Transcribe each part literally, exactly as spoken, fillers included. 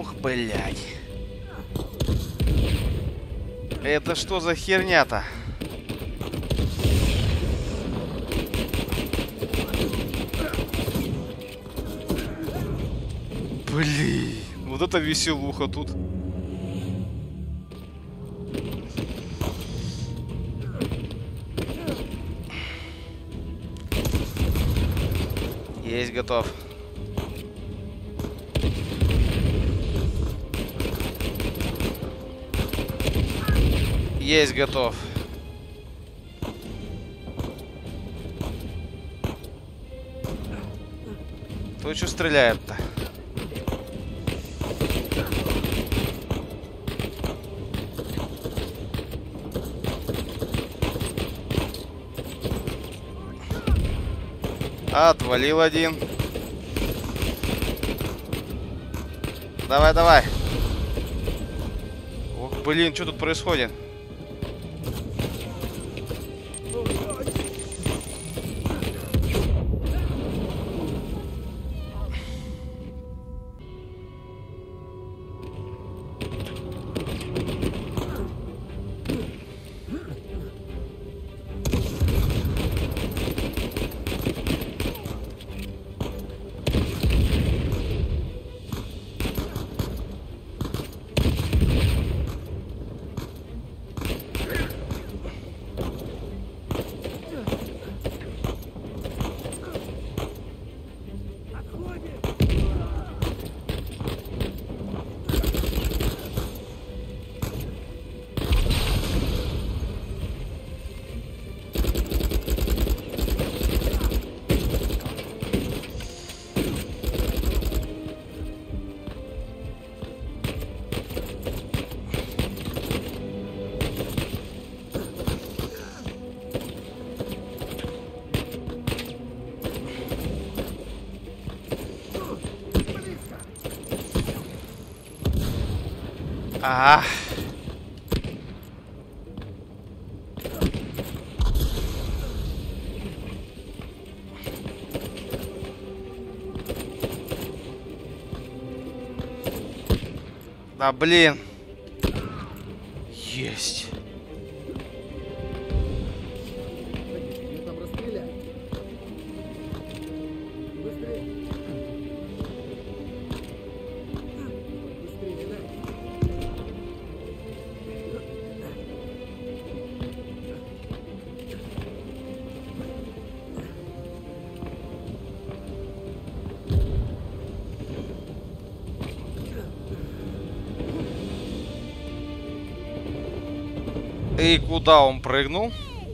Ох, блядь. Это что за херня-то? Блин, вот это веселуха тут. Есть, готов. Есть, готов. Кто что стреляет-то? Отвалил один. Давай, давай. Ох, блин, что тут происходит? А. Да блин. Есть. И куда он прыгнул?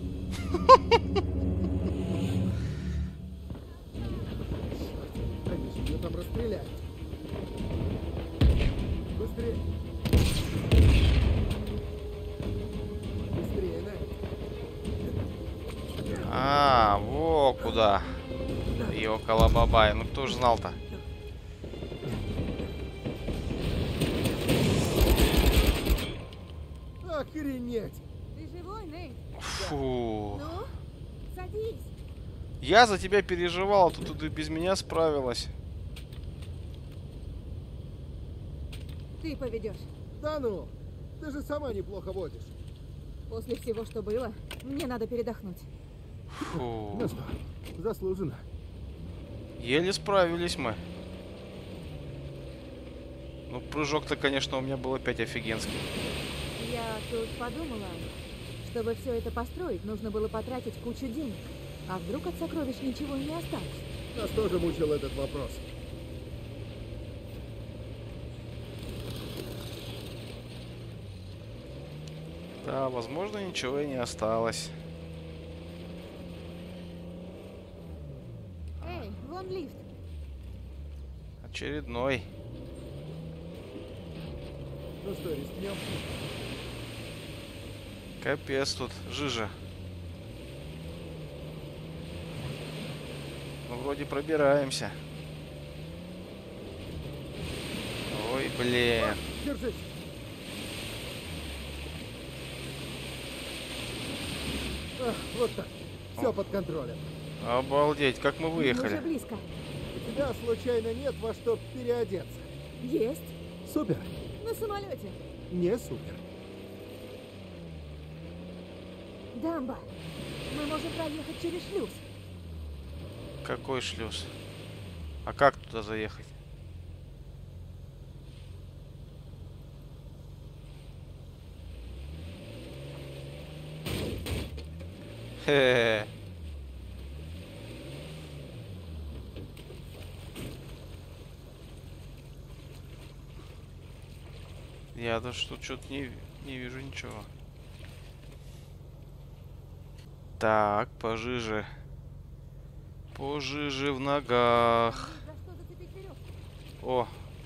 А, во куда. И около бабай. Ну кто ж знал-то? Охренеть! Ты живой, Нейт? Фу. Ну, садись. Я за тебя переживал, а тут ты без меня справилась. Ты поведешь. Да ну, ты же сама неплохо водишь. После всего, что было, мне надо передохнуть. Фу. Ну что, заслуженно. Еле справились мы. Ну, прыжок-то, конечно, у меня был опять офигенский. Я тут подумала, чтобы все это построить, нужно было потратить кучу денег. А вдруг от сокровищ ничего и не осталось? Нас тоже мучил этот вопрос. Да, возможно, ничего и не осталось. Эй, вон лифт. Очередной. Ну что, рискнем? Капец тут, жижа. Ну, вроде пробираемся. Ой, блин. Держись! А, вот так. Все О. под контролем. Обалдеть, как мы Мы выехали. уже близко. У тебя случайно нет во что переодеться? Есть. Супер. На самолете. Не супер. Дамба. Мы можем проехать через шлюз. Какой шлюз? А как туда заехать? Хе-хе. Я даже тут что-то не, не вижу ничего. Так, пожиже. Пожиже в ногах. За что зацепить веревку? О.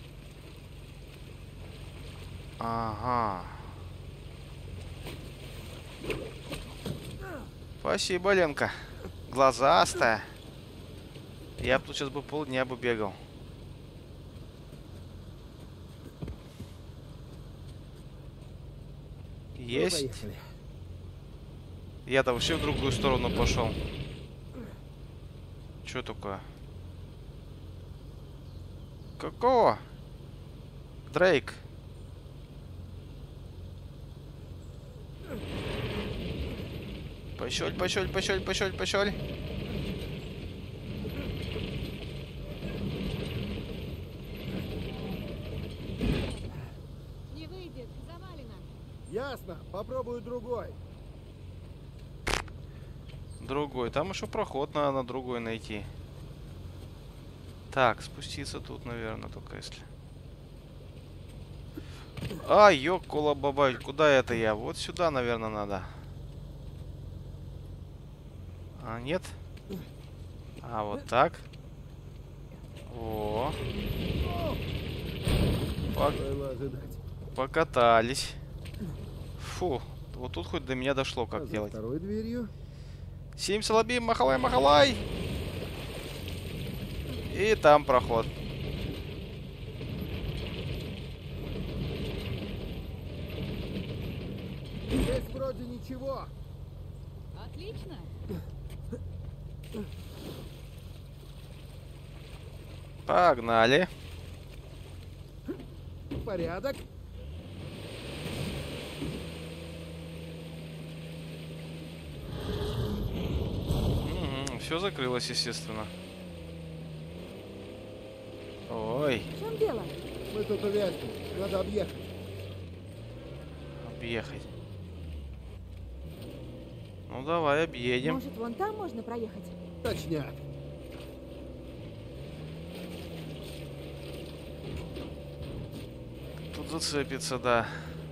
Ага. Спасибо, Ленка. Глазастая. Я бы тут сейчас бы полдня бы бегал. Ну, Есть. поехали. Я-то вообще в другую сторону пошел. Что такое? Какого? Дрейк. Пошёль, пошёль, пошёль, пошёль, пошёль. Не выйдет. Завалено. Ясно. Попробую другой. Другой. Там еще проход надо на другой найти. Так, спуститься тут, наверное, только если. А, ёккула бабай, куда это я? Вот сюда, наверное, надо. А, нет? А, вот так. О. Пок- Стоило ожидать. покатались. Фу, вот тут хоть до меня дошло, как А за делать. второй дверью. Сим салабим, махалай, махалай. И там проход. Здесь вроде ничего. Отлично. Погнали. Порядок. Все закрылось, естественно. Ой, В чем дело? Мы тут увязнем. Надо объехать. объехать. Ну давай объедем. Может, вон там можно проехать? Точняк. Тут зацепится, да.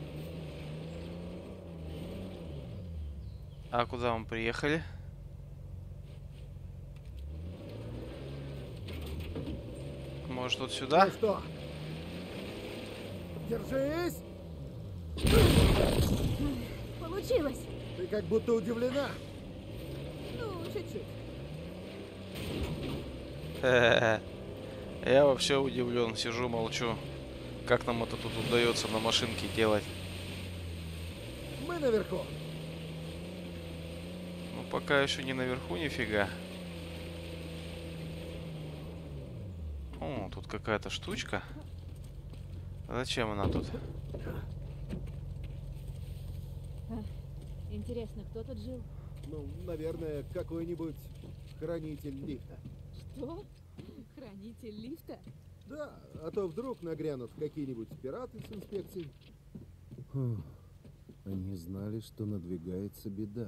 А куда мы приехали? Может, вот сюда? Ну что? Держись. Получилось. Ты как будто удивлена. Ну, чуть-чуть. Я вообще удивлен, сижу, молчу. Как нам это тут удается на машинке делать? Мы наверху. Ну, пока еще не наверху, нифига. О, тут какая-то штучка. Зачем она тут? Интересно, кто тут жил? Ну, наверное, какой-нибудь хранитель лифта. Что? Хранитель лифта? Да, а то вдруг нагрянут какие-нибудь пираты с инспекцией. Они знали, что надвигается беда.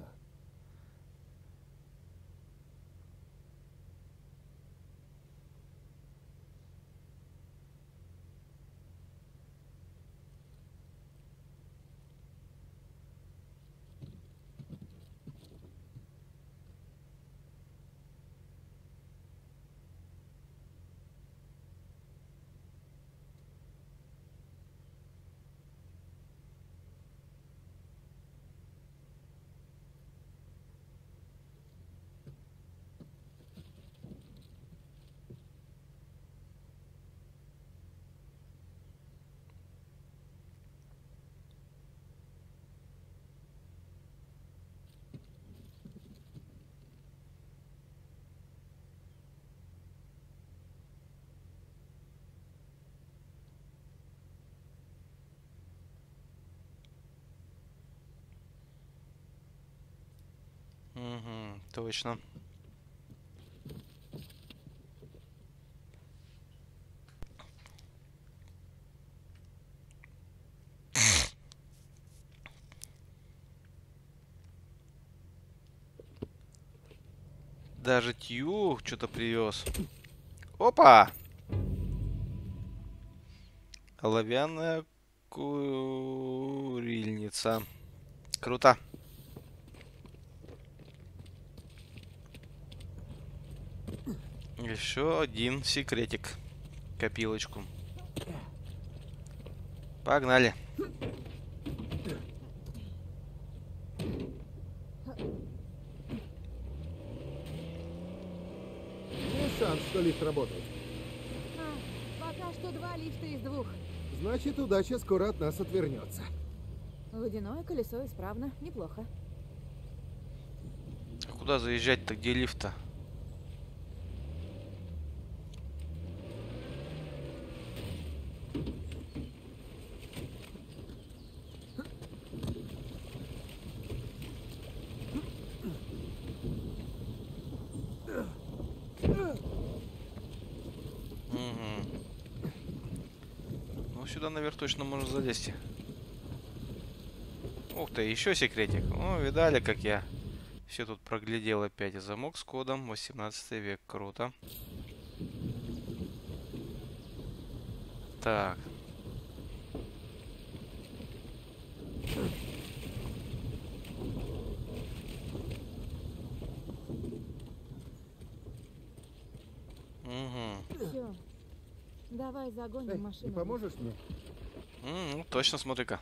Угу, точно. Даже Тью что-то привез. Опа! Оловянная курильница. Круто. Еще один секретик. Копилочку. Погнали. Есть шанс, что лифт работает. А, пока что два лифта из двух. Значит, удача скоро от нас отвернется. Водяное колесо исправно. Неплохо. А куда заезжать-то? Где лифт-то? Сюда наверх точно можно залезть. Ух ты, еще секретик. О, видали, как я все тут проглядел опять. Замок с кодом восемнадцатый век. Круто. Так. Угу. Все. Давай загоним Эй, машину. не поможешь мне? М, ну, точно, смотри-ка.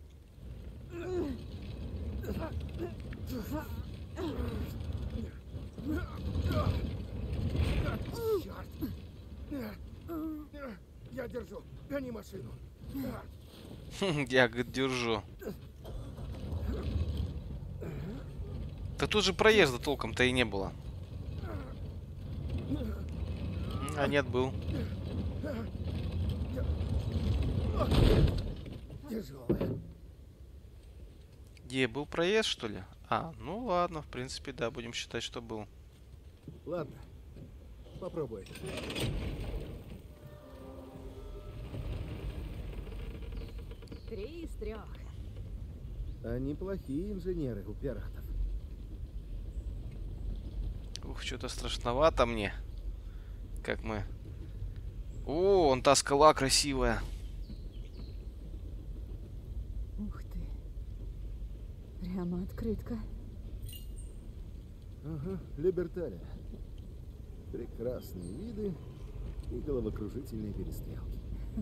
Черт! Я держу. Гони машину. Я говорит, держу. Да тут же проезда толком-то и не было. А нет, был. Тяжелая. Где был проезд, что ли? А, ну ладно, в принципе, да, будем считать, что был. Ладно, попробуй. Три из трех. Они плохие инженеры у пиратов. Ух, что-то страшновато мне. Как мы... О, вон та скала красивая. Ух ты. Прямо открытка. Ага, Либерталия. Прекрасные виды и головокружительные перестрелки.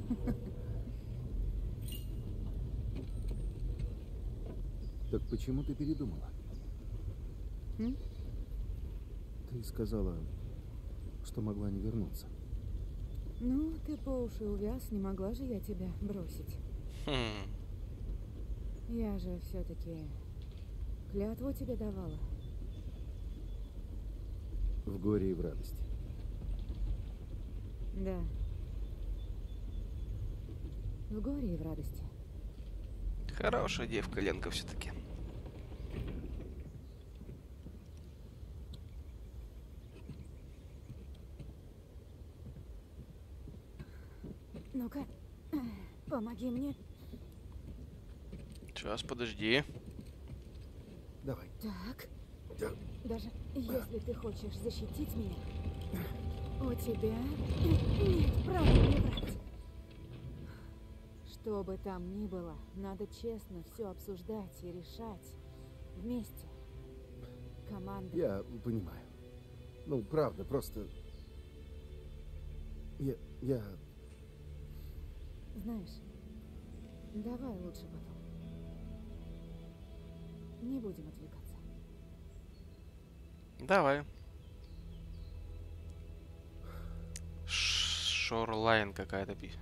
Так почему ты передумала? М? Ты сказала, что могла не вернуться. Ну, ты по уши увяз, не могла же я тебя бросить. Хм. Я же все-таки клятву тебе давала. В горе и в радости. Да. В горе и в радости. Хорошая девка Ленка все-таки. Ну-ка, помоги мне. Сейчас, подожди. Давай. Так. Да. Даже если ты хочешь защитить меня, у тебя нет права не врать. Что бы там ни было, надо честно все обсуждать и решать вместе. Команда. Я понимаю. Ну, правда, просто... Я... я... Знаешь, давай лучше потом. Не будем отвлекаться. Давай. Шорлайн какая-то пи.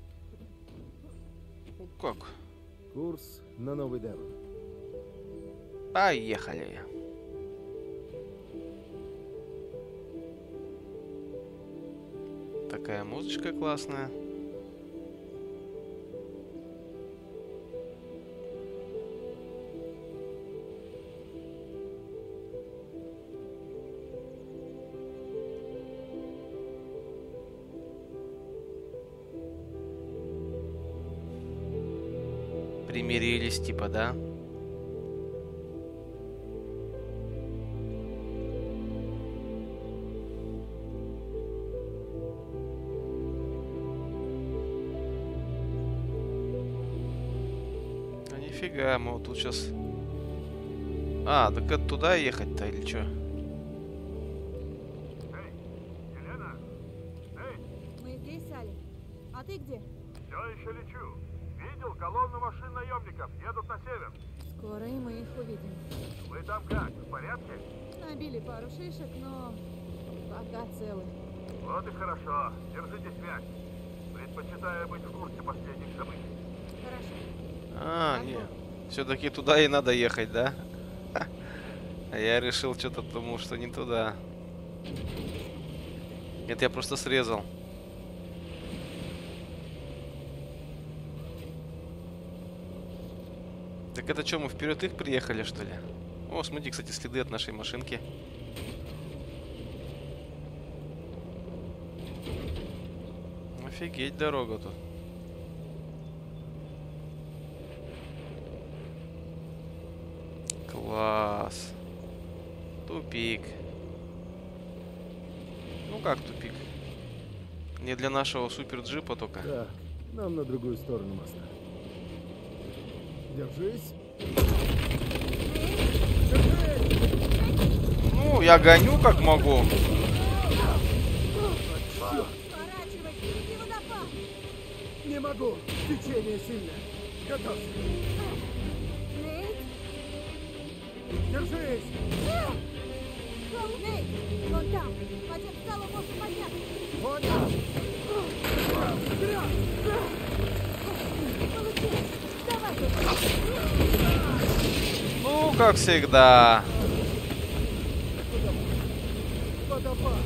Ну как? Курс на Новый Девон. Поехали. Такая музычка классная. Примирились, типа, да? А нифига, мы вот тут сейчас... А, так это туда ехать-то или что? Эй, Елена! Эй, Мы здесь, Салли. А ты где? все еще лечу. Видел колонну машин наемников, едут на север. Скоро и мы их увидим. Вы там как, в порядке? Набили пару шишек, но пока целы. Вот и хорошо, держите связь. Предпочитаю быть в курсе последних событий. Хорошо. А, Так нет. вот. Все-таки туда и надо ехать, да? А я решил что-то, думал, что не туда. Нет, я просто срезал. Так это что, мы вперед их приехали, что ли? О, смотри, кстати, следы от нашей машинки. Офигеть, дорога тут. Класс. Тупик. Ну как тупик? Не для нашего супер джипа только. Так, нам на другую сторону моста. Держись. Ну, я гоню как могу. Сворачивай, впереди водопад! Не могу. Течение сильное. Готовься. Нейт! Держись. Нейт! Вон там! Пойдем в залу, можно подняться! Понял. Получилось! Давай тут! Ну, как всегда. Водопад.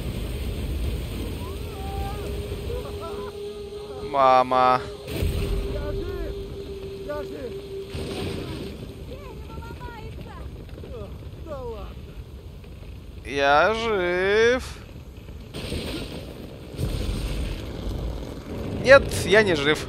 Мама. Я жив. Я жив. Дерево ломается! Ах, да ладно. Я жив. Нет, я не жив.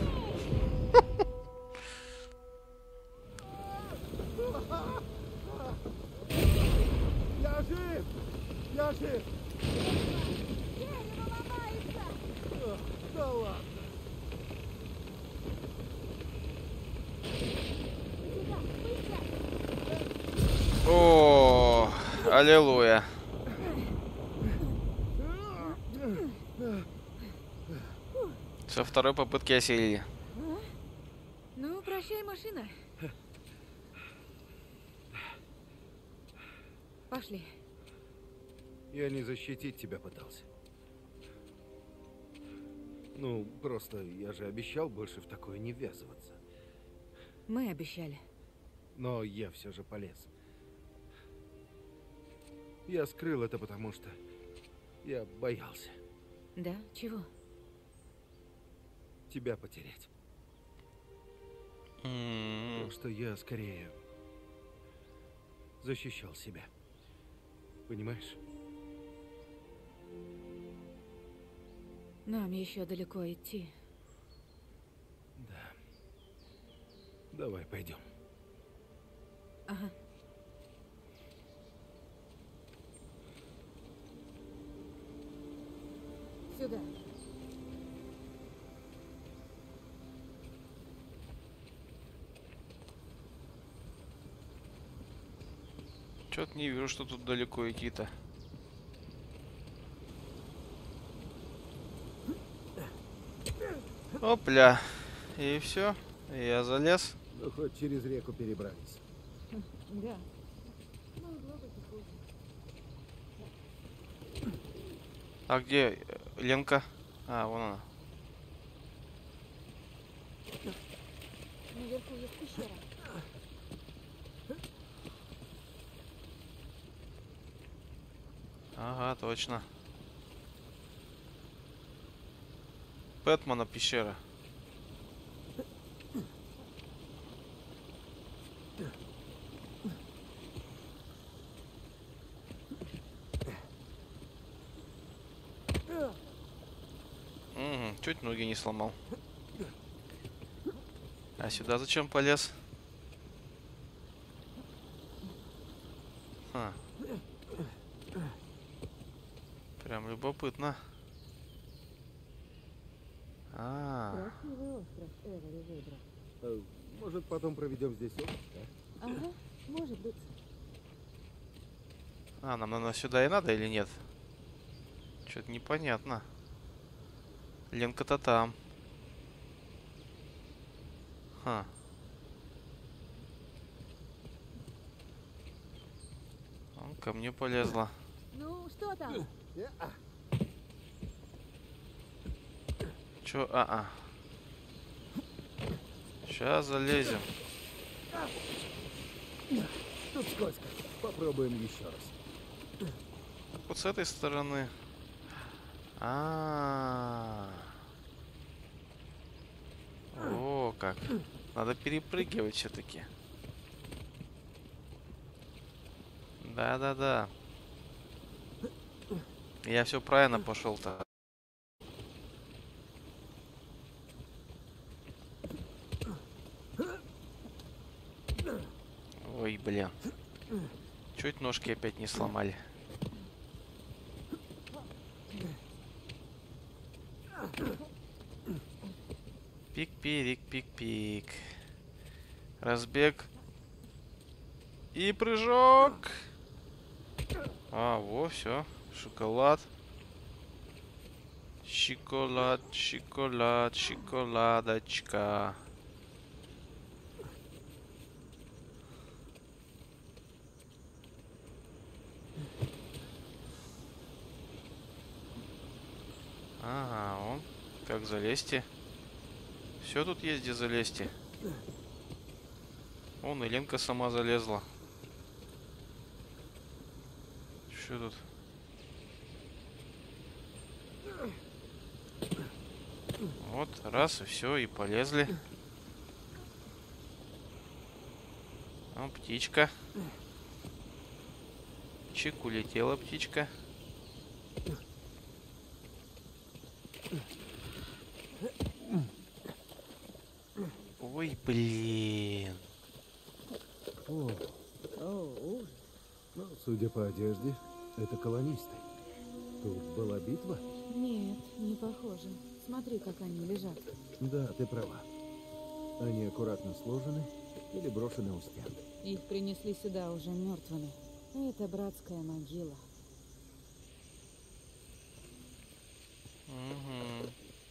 Я жив. Я жив. Дерево ломается! Ах, да ладно. Сюда, быстро! О, аллилуйя. Со второй попытки осилили. Ну, прощай, машина. Пошли. Я не защитить тебя пытался. Ну, просто я же обещал больше в такое не ввязываться. Мы обещали. Но я все же полез. Я скрыл это, потому что я боялся Да? Чего? тебя потерять. М. Так что я скорее защищал себя. Понимаешь? Нам еще далеко идти. Да. Давай пойдем. Ага. Сюда. Чё-то не вижу, что тут далеко идти-то. Опля. И все. Я залез. Ну, хоть через реку перебрались. Да. А где э, Ленка? А, вон она. Наверху есть пещера. Ага, точно. Бэтмена пещера. Угу, чуть ноги не сломал. А сюда зачем полез? Ха. Прям любопытно. А, Красивый остров, Эвери выбрал. Э, Может, потом проведем здесь отпуск, а? Ага, может быть. а, нам, наверное, сюда и надо или нет? Что-то непонятно. Ленка-то там. Ха. Он ко мне полезла. Ну, что там? Не-а. Чё? А-а. Сейчас залезем. Тут скользко. Попробуем еще раз. Вот с этой стороны. А, -а, -а. О, как. Надо перепрыгивать все-таки. Да-да-да. Я все правильно пошел-то. Ой, блин. Чуть ножки опять не сломали. Пик-пирик, пик-пик. Разбег. И прыжок. А, во, все. Шоколад. Шоколад, шоколад, шоколадочка. Ага, он. Как залезть? Все тут есть, где залезть. Вон и Ленка сама залезла. Что тут? Вот, раз, и все, и полезли. О, птичка. Чик, улетела птичка. Ой, блин. О, О, ужас. ну, судя по одежде, это колонисты. Тут была битва? Нет, не похоже. Смотри, как они лежат. Да, ты права. Они аккуратно сложены или брошены у стен. Их принесли сюда уже мертвыми. Это братская могила. Угу.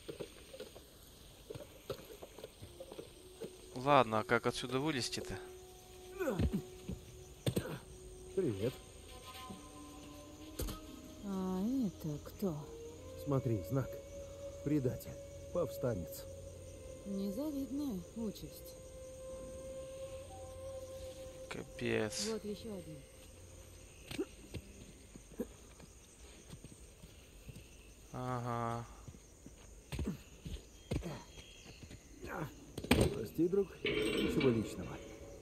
Ладно, а как отсюда вылезти-то? Привет. А это кто? Смотри, знак. Предатель. Повстанец. Незавидная участь. Капец. Вот еще один. Ага. Прости, друг. Ничего личного.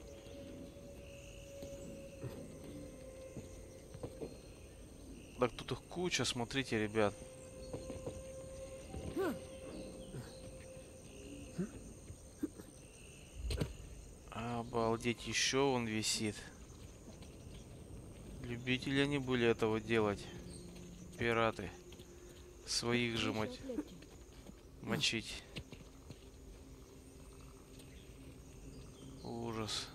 Так тут их куча, смотрите, ребят. Обалдеть, еще он висит. Любители они были этого делать. Пираты. Своих же мать мочить. Ужас.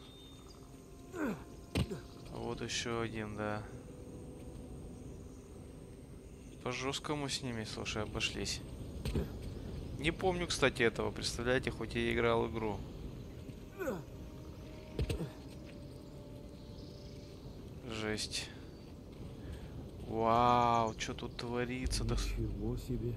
Вот еще один, да. По жесткому с ними, слушай, обошлись. Не помню, кстати, этого, представляете, хоть я играл игру. Жесть. Вау, что тут творится? Да... Ничего себе.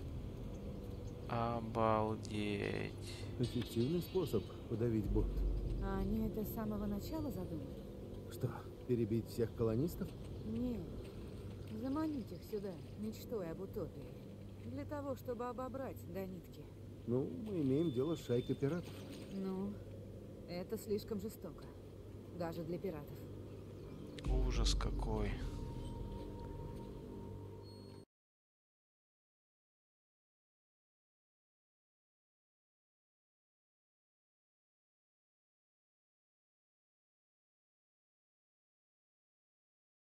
Обалдеть. Эффективный способ подавить бунт. А они это с самого начала задумали? Что, перебить всех колонистов? Нет. Заманить их сюда, мечтой об утопии. Для того, чтобы обобрать до нитки. Ну, мы имеем дело с шайкой пиратов. Ну, это слишком жестоко. Даже для пиратов. Ужас какой.